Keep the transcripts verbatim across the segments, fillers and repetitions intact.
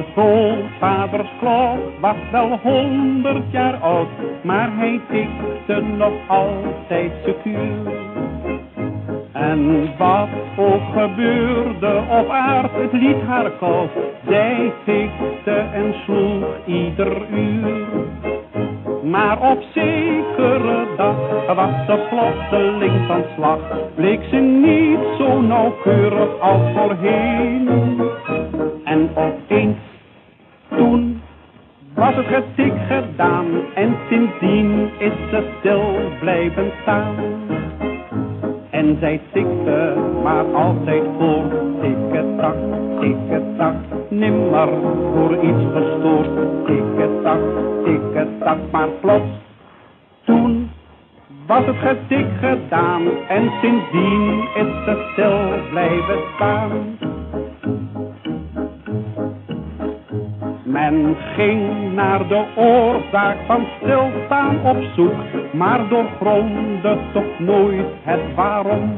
grootvaders klok was wel honderd jaar oud, maar hij tikte nog altijd secuur. En wat ook gebeurde op aard, het liet haar koud. Zij tikte en sloeg ieder uur. Maar op zekere dag was ze plotseling van slag. Bleek ze niet zo nauwkeurig als voorheen. En opeens, toen was het getik gedaan. En sindsdien is ze stil blijven staan. En zij tikte maar altijd voor, tikketak, tikketak, nimmer voor iets gestoord. Tikketak, tikketak, maar plots, toen was het getik gedaan. En sindsdien is ze stil blijven staan. Men ging naar de oorzaak van stilstaan op zoek, maar doorgrondde toch nooit het waarom.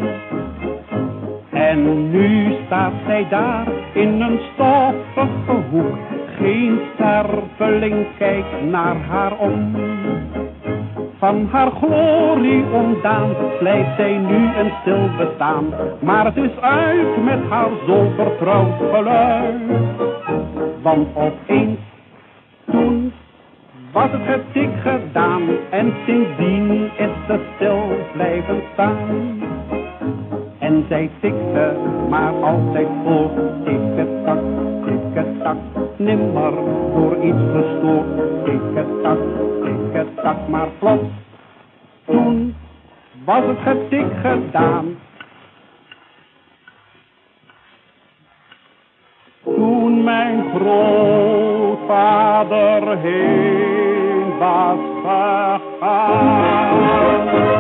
En nu staat zij daar in een stoffige hoek, geen sterveling kijkt naar haar om. Van haar glorie ontdaan blijft zij nu een stil bestaan, maar het is uit met haar zo vertrouwd geluid. Want opeens, toen was het getik gedaan en sindsdien is ze stil blijven staan. En zij tikte maar altijd voor, tikketak, tikketak, nimmer door iets gestoord. Tikketak, tikketak, maar plots, toen was het getik gedaan. Toen mijn grootvader heen was gegaan.